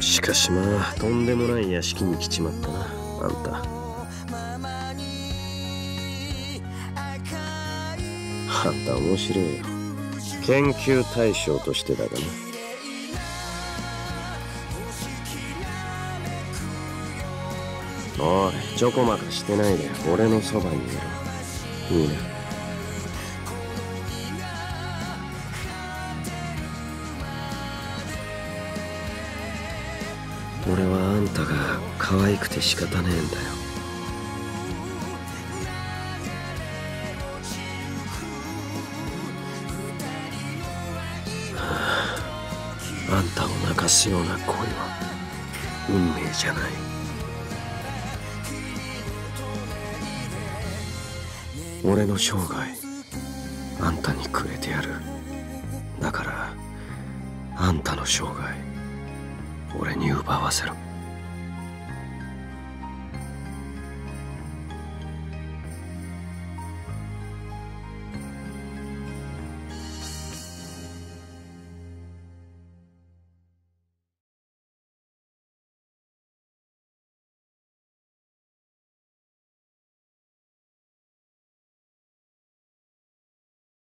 しかしまあとんでもない屋敷に来ちまったな、あんた。あんた面白いよ。研究対象としてだがな。おい、ちょこまかしてないで俺のそばにいろ。いいな。俺はあんたが可愛くて仕方ねえんだよ。あんたを泣かすような恋は運命じゃない。俺の生涯あんたにくれてやる。だからあんたの生涯俺に奪わせろ。